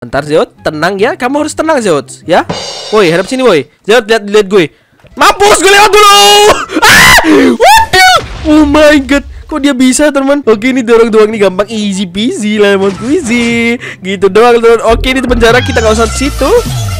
Bentar Zeus, tenang ya. Kamu harus tenang Zeus, ya. Woi, hadap sini woi. Zeus, lihat gue. Mampus, gue lewat dulu. Waduh. Oh my god. Kok dia bisa teman? Oke, ini dorong doang nih, gampang, easy peasy, lemon squeezy. Gitu doang teman. Oke, ini penjara, kita nggak usah di situ.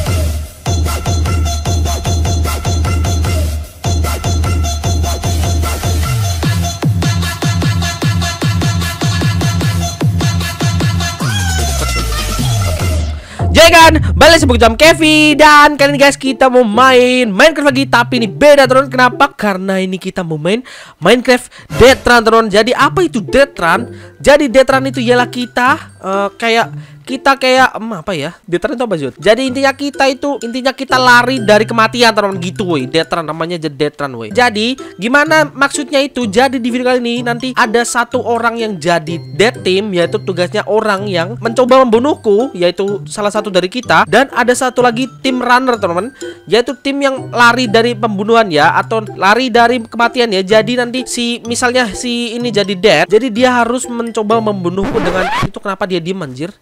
Jadi kan, balik sebut jam Kevi. Dan kali ini guys kita mau main Minecraft lagi. Tapi ini beda teman. Kenapa? Karena ini kita mau main Minecraft Death Run teman. Jadi apa itu Death Run? Jadi Death Run itu ialah kita kayak apa ya? Death Run itu apa Zut? Jadi intinya kita lari dari kematian teman gitu woi. Death Run namanya jadi Death Run woi. Jadi gimana maksudnya itu? Jadi di video kali ini nanti ada satu orang yang jadi death team, yaitu tugasnya orang yang mencoba membunuhku, yaitu salah satu dari kita. Dan ada satu lagi tim runner teman-teman, yaitu tim yang lari dari pembunuhan ya, atau lari dari kematian ya. Jadi nanti misalnya si ini jadi death, jadi dia harus mencoba membunuhku dengan itu. Kenapa dia diem anjir?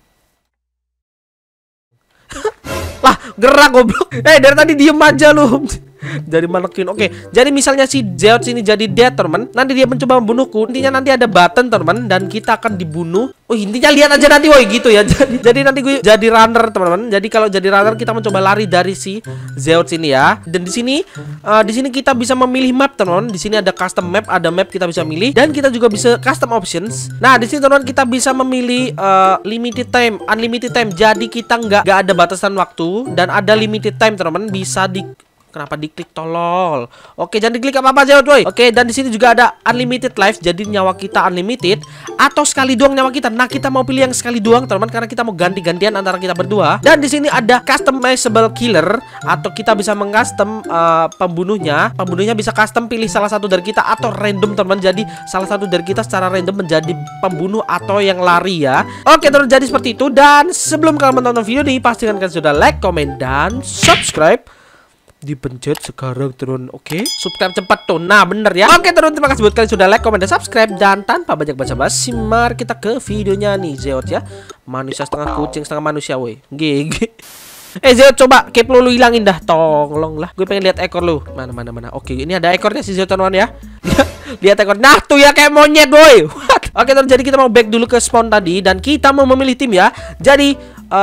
Lah, gerak goblok. Dari tadi diem aja lu. Dari manekin. Oke, jadi misalnya si Zeus ini jadi dead teman, nanti dia mencoba membunuhku. Intinya nanti ada button teman, dan kita akan dibunuh. Oh, intinya lihat aja nanti woi gitu ya. Jadi nanti gue jadi runner teman-teman. Jadi kalau jadi runner kita mencoba lari dari si Zeus ini ya. Dan di sini kita bisa memilih map teman-teman. Di sini ada custom map, ada map kita bisa milih, dan kita juga bisa custom options. Nah, di sini teman-teman kita bisa memilih limited time, unlimited time. Jadi kita nggak ada batasan waktu, dan ada limited time teman-teman. Bisa Kenapa diklik tolol? Oke, jangan diklik apa-apa aja, woy. Oke, dan di sini juga ada unlimited life. Jadi nyawa kita unlimited atau sekali doang nyawa kita. Nah, kita mau pilih yang sekali doang, teman-teman, karena kita mau ganti-gantian antara kita berdua. Dan di sini ada customizable killer, atau kita bisa mengcustom pembunuhnya. Pembunuhnya bisa custom pilih salah satu dari kita atau random, teman-teman. Jadi salah satu dari kita secara random menjadi pembunuh atau yang lari ya. Oke, teman-teman, jadi seperti itu. Dan sebelum kalian menonton video ini, pastikan kalian sudah like, comment, dan subscribe. Dipencet sekarang turun. Oke, subscribe cepat tuh. Nah bener ya. Oke turun, terima kasih buat kalian sudah like, komen, dan subscribe. Dan tanpa banyak basa-basi, mari kita ke videonya nih Zeus ya. Manusia setengah kucing setengah manusia woi. GG. Zeus coba cape lu hilangin dah, tolong lah. Gue pengen lihat ekor lu. Mana. Oke, ini ada ekornya si Zeus teman-teman ya. Lihat ekor. Nah tuh ya, kayak monyet boy. Oke teman, jadi kita mau back dulu ke spawn tadi, dan kita mau memilih tim ya. Jadi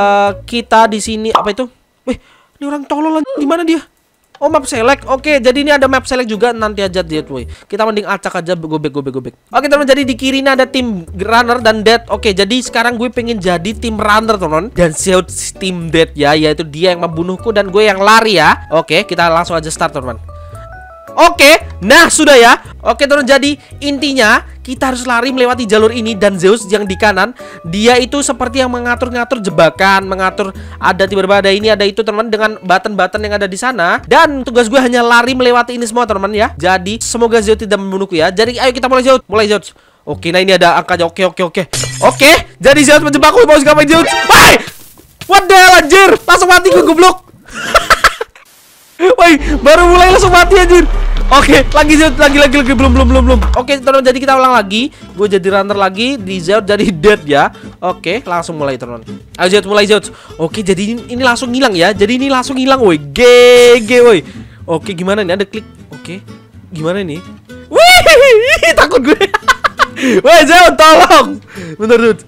kita di sini apa itu? Wih, ini orang tolol di mana dia? Oh, map select. Oke, jadi ini ada map select juga, nanti aja dia tuh. Kita mending acak aja, go back. Oke, teman, jadi di kiri ini ada tim runner dan dead. Oke, jadi sekarang gue pengen jadi tim runner, teman. Dan Zeus tim dead ya, yaitu dia yang membunuhku dan gue yang lari ya. Oke, kita langsung aja start, teman. Oke, nah sudah ya. Oke, teman, jadi intinya kita harus lari melewati jalur ini, dan Zeus yang di kanan, dia itu seperti yang mengatur-ngatur jebakan, mengatur ada tiba-tiba ada ini, ada itu, teman, dengan button-button yang ada di sana. Dan tugas gue hanya lari melewati ini semua, teman ya. Jadi semoga Zeus tidak membunuhku ya. Jadi ayo kita mulai Zeus. Oke, nah ini ada angkanya. Oke, jadi Zeus menjebakku, mau ngapain Zeus? Woi! What the hell anjir? Langsung mati gue goblok. Woi, baru mulai langsung mati anjir. Oke, lagi belum. Oke, teman, jadi kita ulang lagi. Gue jadi runner lagi, di Zeus jadi dead ya. Oke, langsung mulai, teman. Ayo Zeus, mulai Zeus. Oke, jadi ini langsung hilang ya. Jadi ini langsung hilang, woi. GG, woi. Oke, gimana nih? Ada klik. Oke. Gimana nih? Wih, takut gue. Woi, Zeus, tolong. Bentar, Zeus.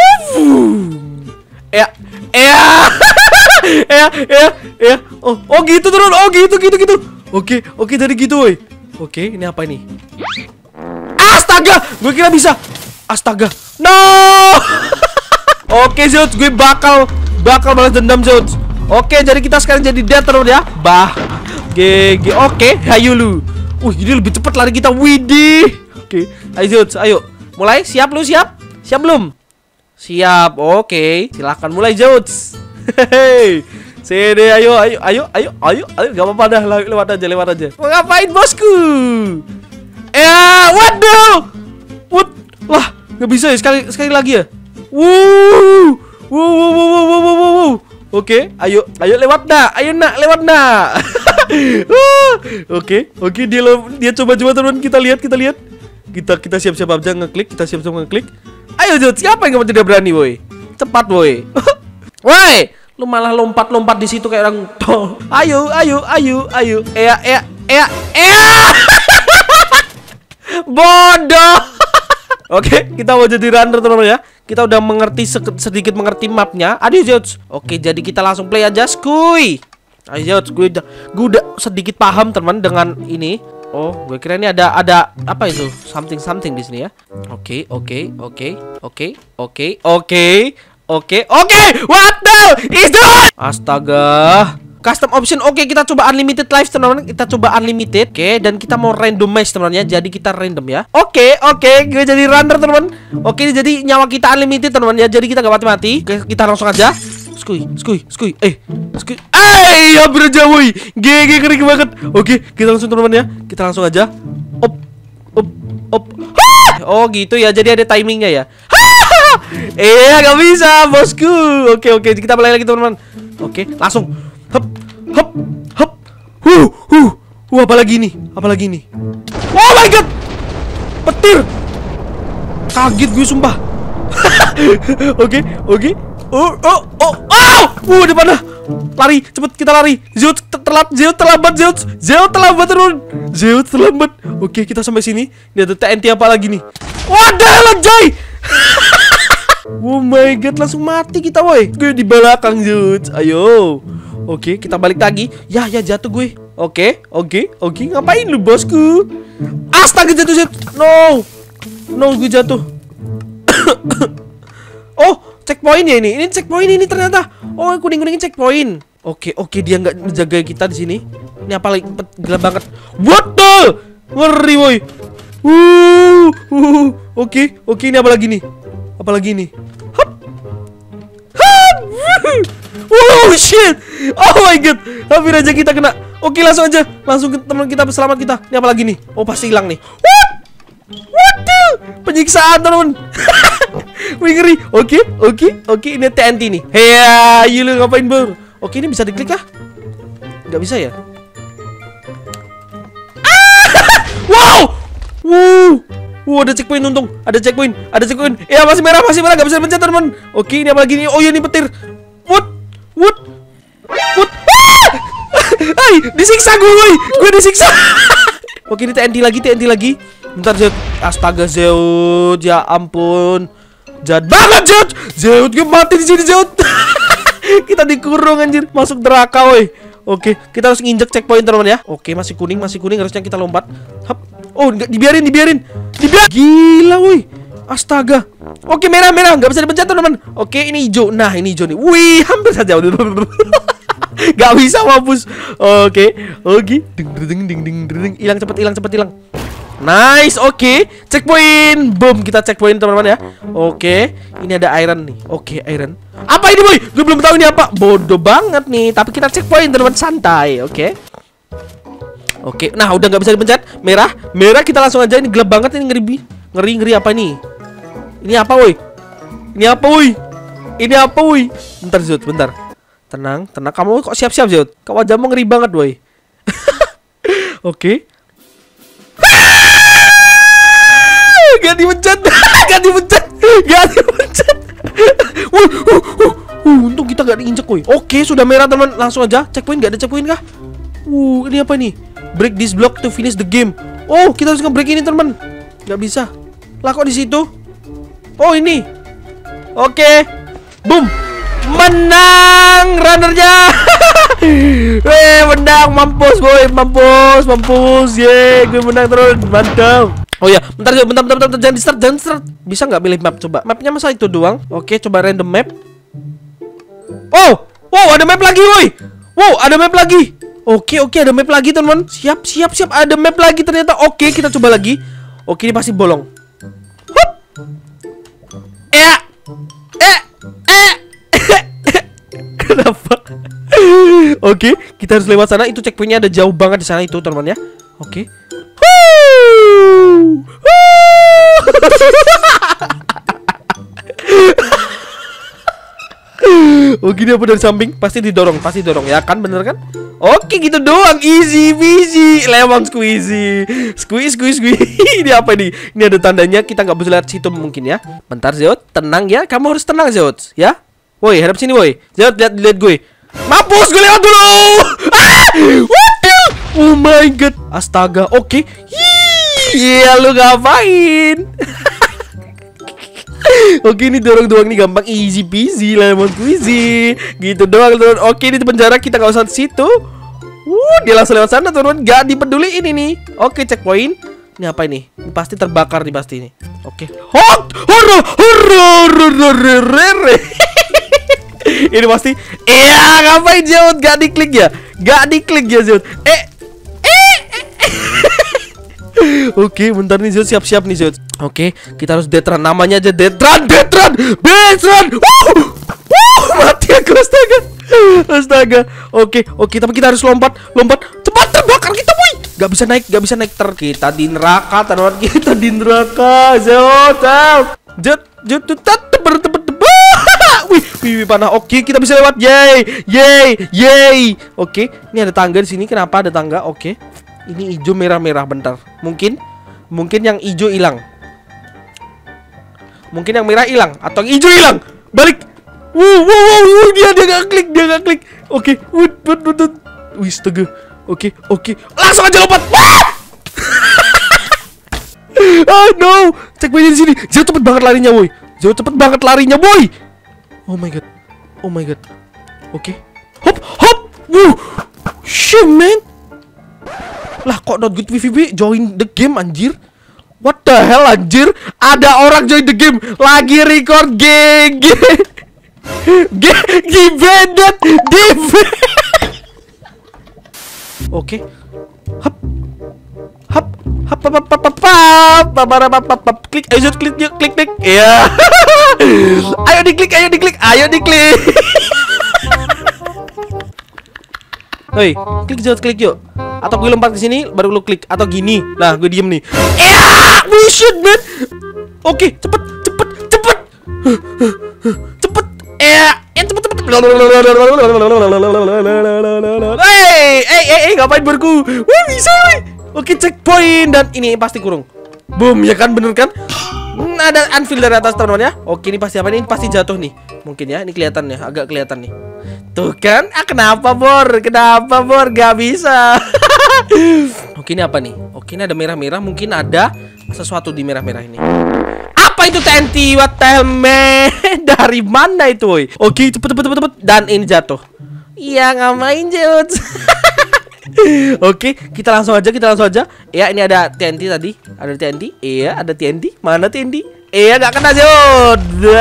Oh gitu turun. Oh gitu. Oke, jadi gitu woi. Oke, ini apa ini? Astaga, gue kira bisa. Astaga. No. Oke, Zeus, gue bakal balas dendam, Zeus. Oke, jadi kita sekarang jadi dead terus ya. GG. Oke, ayo lu. Ini lebih cepat lari kita. Widih. Oke, ayo Zeus, ayo. Mulai, siap lu, siap? Siap belum? Siap. Oke, silakan mulai Zeus. Hehehe. Sini, ayo, gak apa-apa dah, lewat aja. Mau ngapain bosku? Waduh, lah, nggak bisa ya, sekali lagi ya. Oke, ayo lewat nak, lewat nak. Oke, dia coba teman, kita lihat. Kita siap-siap aja ngeklik, Ayo Zeus, siapa yang kamu tidak berani, boy? Cepat, boy. Woi, lu malah lompat-lompat di situ kayak orang tol. Ayo. Bodoh. Oke, kita mau jadi runner teman-teman ya. Kita udah mengerti sedikit mengerti mapnya. Aduh, Zeus. Oke, jadi kita langsung play aja, skuy. Ayo, gue udah sedikit paham teman dengan ini. Oh, gue kira ini ada apa itu? Something di sini ya. Oke. What the is that? Astaga. Custom option. Oke, kita coba unlimited life teman-teman. Kita coba unlimited. Oke, dan kita mau randomize teman-teman ya. Jadi kita random ya. Oke, gue jadi runner teman-teman. Oke, jadi nyawa kita unlimited teman-teman ya. Jadi kita gak mati-mati. Oke, kita langsung aja. Skuy. Hampir aja woi. GG kering banget. Oke, kita langsung teman-teman ya. Kita langsung aja. Op. Oh, gitu ya. Jadi ada timingnya ya. Gak bisa, bosku. Oke, kita mulai lagi teman-teman. Oke, langsung. Hop. Apalagi nih? Oh my god. Petir. Kaget gue sumpah. Oke. Di mana? Lari, cepet kita lari. Zeus terlambat turun. Oke, kita sampai sini. Ini ada TNT apa lagi nih? Wadah, anjay. Oh my god, langsung mati kita woi. Gue di belakang Zeus. Ayo. Oke, kita balik lagi. Ya jatuh gue. Oke. Ngapain lu bosku? Astaga, jatuh Zeus. No, gue jatuh. Oh, checkpoint ya ini. Ini checkpoint ini ternyata. Oh, kuning-kuningin checkpoint. Oke, dia nggak menjaga kita di sini. Ini apa lagi? Gelap banget. What the? Ngeri woi. Oke, ini apa lagi nih? Hop. Oh shit. Oh my god. Hampir aja kita kena. Oke, langsung ke teman kita selamat kita. Ini apa lagi nih? Oh, pasti hilang nih. What the? Penyiksaan teman. Wih, ngeri. Oke. Ini TNT nih. Hey, lu ngapain bro? Oke, ini bisa diklik kah? Nggak bisa ya? Wow. Ada checkpoint untung. Ada checkpoint. Ya, masih merah. Nggak bisa pencet teman. Oke, ini apa lagi nih? Oh ya, ini petir. What? Disiksa gue disiksa. Oke, ini TNT lagi. Bentar, Zeus. Astaga, Zeus. Ya ampun. Jahat banget, Zeus. Gue mati di sini, Zeus. Kita dikurung anjir. Masuk neraka, woi. Oke, kita harus nginjek checkpoint teman ya. Oke, masih kuning harusnya kita lompat. Hap. Oh, enggak dibiarin. Gila, woi. Astaga. Oke, merah nggak bisa dipencet teman. Oke, ini hijau. Nah, ini hijau nih. Wih, hampir saja. Gak bisa mampus. Oke. Hilang cepet. Nice, oke. Checkpoint. Boom, kita checkpoint teman-teman ya. Oke, ini ada iron nih. Oke, iron. Apa ini, boy? Gue belum tahu ini apa. Bodoh banget nih. Tapi kita checkpoint teman-teman, santai. Oke. Nah, udah nggak bisa dipencet. Merah kita langsung aja. Ini gelap banget, ini ngeri apa nih? Ini apa, woi? Bentar, Zeus, bentar. Tenang. Kamu kok siap-siap, Zeus? Kau wajahmu ngeri banget, woi. Oke. Gak dipencet. Untung kita gak diinjek, woi. Oke, sudah merah, teman. Langsung aja. Checkpoint, gak ada checkpoint kah? Ini apa nih? Break this block to finish the game. Oh, kita harus nge-break ini, teman. Gak bisa. Lah, kok di situ? Oh, ini. Oke. Boom. Menang runnernya. Menang, mampus boy, mampus. Gue menang terus, mantap. Oh ya, bentar, jangan di start. Bisa nggak pilih map? Coba. Mapnya masa itu doang? Oke, coba random map. Oh, ada map lagi, boy. Ada map lagi. Oke, ada map lagi, teman. Siap. Ada map lagi ternyata. Oke, kita coba lagi. Oke, ini pasti bolong. Hup. Kenapa? Oke, kita harus lewat sana. Itu checkpointnya ada jauh banget di sana itu, teman ya. Oke. Oke, dia apa dari samping? Pasti didorong ya kan, bener kan? Oke, gitu doang, easy peasy, lemon squeezy. Ini apa ini? Ini ada tandanya, kita nggak bisa lihat situ mungkin ya. Bentar, Zeus, tenang ya, kamu harus tenang, Zeus, ya. Woi, hadap sini woi. Jangan lihat gue. Mampus, gue lewat dulu. Waduh. Oh my god. Astaga. Oke. Iya, lu ngapain? Oke, ini dorong doang nih, gampang, easy peasy, lemon squeezy. Gitu doang, teman. Oke, ini penjara, kita nggak usah di situ. Dia langsung lewat sana, teman. Gak dipeduli ini nih. Oke, checkpoint. Ini apa ini? Ini pasti terbakar nih pasti ini. Oke. Ini pasti. Ngapain Zeus? Gak diklik ya? Gak diklik ya Zeus? Oke, bentar nih Zeus, siap-siap nih Zeus. Oke, kita harus death run, namanya aja death run. Mati aku, astaga. Oke, tapi kita harus lompat. Cepat, terbakar kita, boy. Gak bisa naik. Kita di neraka, teman. Kita di neraka, Zeus. Wih, panah. Oke, kita bisa lewat. Yay. Oke, ini ada tangga di sini. Kenapa ada tangga? Oke. Ini hijau merah-merah, bentar. Mungkin yang hijau hilang. Mungkin yang merah hilang atau yang hijau hilang. Balik. Dia gak klik. Oke. Wih, astaga. Oke. Langsung aja lompat. Oh no. Checkpointnya di sini. Jauh cepet banget larinya, boy. Oh my god. Oke. Hop. Shit, man. Lah, kok not good PVP join the game, anjir? What the hell, anjir? Ada orang join the game lagi record GG. Oke. Hap. Klik, ayo klik. Iya. Ayo diklik. Hei, klik yuk. Atau gue lompat ke sini baru lu klik atau gini. Nah, gue diem nih. Bullshit, man. Oke, cepet. Cepet. Hey, ngapain berku? Wah, bisa. Oke, checkpoint dan ini pasti kurung. Boom, ya kan, bener kan? Ada anvil dari atas, teman-teman ya. Oke, ini pasti apa nih? Ini pasti jatuh nih. Mungkin ya, ini kelihatan ya, agak kelihatan nih. Tuh kan? Kenapa, Bor? Gak bisa. Oke, ini apa nih? Oke, ini ada merah-merah. Mungkin ada sesuatu di merah-merah ini. Apa itu TNT? What the hell, man? Dari mana itu, woy? Oke, cepet. Dan ini jatuh. Iya, ngapain, Zeus? Oke, kita langsung aja. Ya, ini ada TNT tadi. Ada TNT. Iya, ada TNT. Mana TNT? Iya, gak kena, Zeus.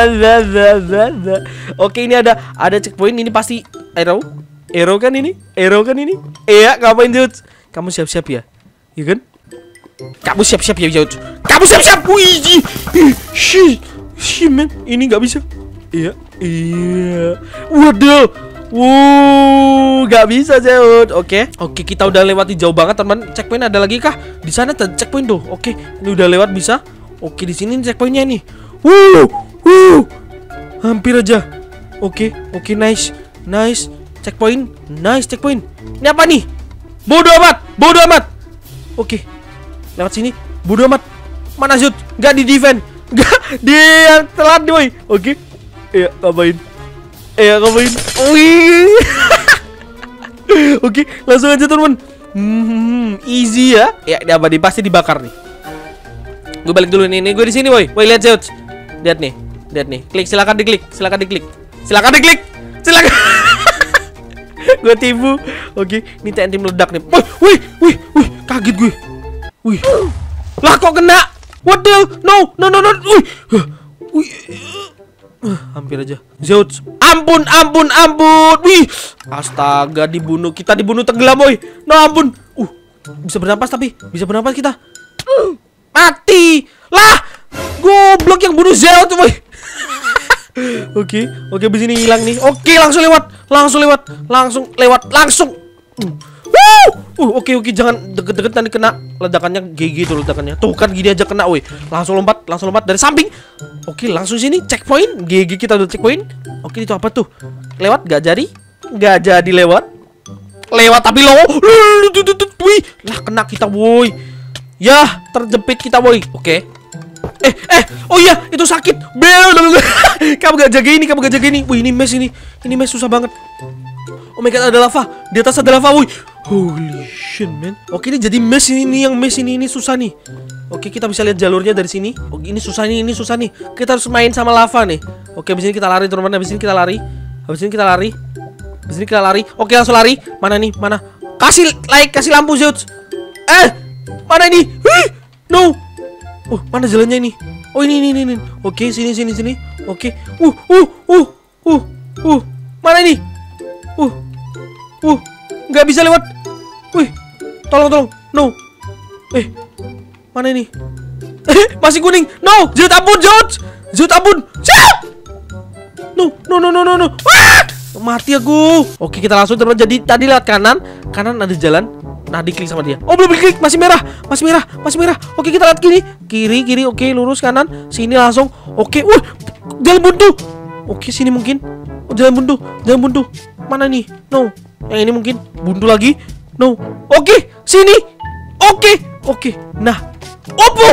Oke, ini ada checkpoint. Ini pasti arrow kan ini. Iya, ngapain, Zeus? Kamu siap-siap ya? Iya kan? Kamu siap-siap ya, Zeus. Wih, shit, man. Ini gak bisa. Iya. Waduh. Gak bisa, Zeus. Oke, kita udah lewati jauh banget, teman. Checkpoint ada lagi kah? Di sana checkpoint tuh. Oke, ini udah lewat bisa. Oke, di sini checkpointnya nih. Hampir aja. Oke, nice. Checkpoint. Ini apa nih? Bodoh amat. Oke, lewat sini. Bodoh amat. Mana Zeus? Gak di defend. Gak, dia telat, boy. Oke. Iya, ngapain? Wih. Oke, langsung aja, teman. Easy ya. Ya, ini apa nih? Pasti dibakar nih. Gue balik dulu nih. Gue di sini, boy. Woi, lihat Zeus. Lihat nih. Klik, silakan diklik. Gue tipu. Oke, ini TNT meledak nih. Wih. Kaget gue. Wih. Lah, kok kena? What the hell? No. Wih. Hampir aja. Zeus. Ampun. Wih. Astaga, dibunuh. Kita dibunuh tenggelam, boy. No, ampun. Bisa bernapas kita. Mati. Lah. Goblok yang bunuh Zeus, boy. Oke, abis ini hilang nih. Oke, langsung lewat. Oke, jangan deket-deket nanti kena ledakannya GG tuh ledakannya. Tuh kan gini aja kena, woi. Langsung lompat dari samping. Oke, langsung sini checkpoint. GG kita udah checkpoint. Oke, itu apa tuh? Lewat gak jadi lewat. Lewat tapi lo. Wih, lah kena kita, woi. Yah, terjepit kita, woi. Oke. Oh iya, itu sakit. Kamu gak jaga ini, kamu gak jaga ini. Wih, ini mes susah banget. Oh my god, ada lava. Di atas ada lava, wih. Holy shit, man. Oke, ini jadi mes ini yang mes ini susah nih. Oke, kita bisa lihat jalurnya dari sini. Oh, ini susah nih. Kita harus main sama lava nih. Oke, habis ini kita lari, teman-teman. Habis ini kita lari. Oke, langsung lari. Mana nih? Mana? Kasih like, kasih lampu, Zeus. Mana ini? No. Oh, mana jalannya ini? Oh, ini. Oke, sini. Oke. Mana ini? Nggak bisa lewat. Wih, tolong. No. Mana ini? Masih kuning. No, Zeus ampun. No. Mati aku. Oke, kita langsung teman. Jadi tadi lihat kanan ada jalan. Nah, diklik sama dia. Oh, belum diklik, masih merah. Oke, kita lihat kiri. Oke, lurus kanan. Sini langsung. Oke, jalan buntu. Oke, sini mungkin. Oh, jalan buntu. Mana nih? No. Yang ini mungkin buntu lagi. No. Oke, sini. Oke. Nah. Opo.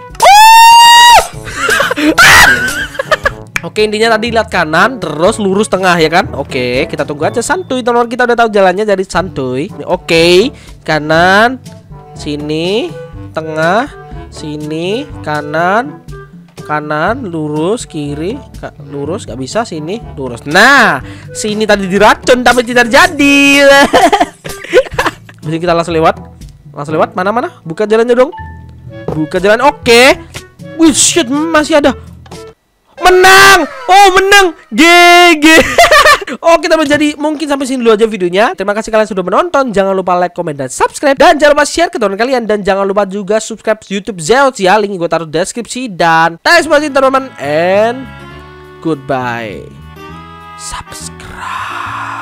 Oke, intinya tadi lihat kanan, terus lurus tengah ya kan? Oke, kita tunggu aja santuy, teman-teman. Kita udah tahu jalannya, jadi santuy. Oke, kanan, sini, tengah, sini, kanan, lurus, kiri, lurus, gak bisa, sini, lurus. Nah, sini tadi diracun tapi tidak jadi. Jadi kita langsung lewat. Mana? Buka jalannya dong. Buka jalan. Oke. Wih, shit, masih ada. Menang. GG. Oke, teman, jadi mungkin sampai sini dulu aja videonya. Terima kasih kalian sudah menonton. Jangan lupa like, comment, dan subscribe. Dan jangan lupa share ke teman kalian. Dan jangan lupa juga subscribe YouTube Zeus ya. Link gue taruh di deskripsi. Dan thanks for watching, teman-teman. And goodbye. Subscribe.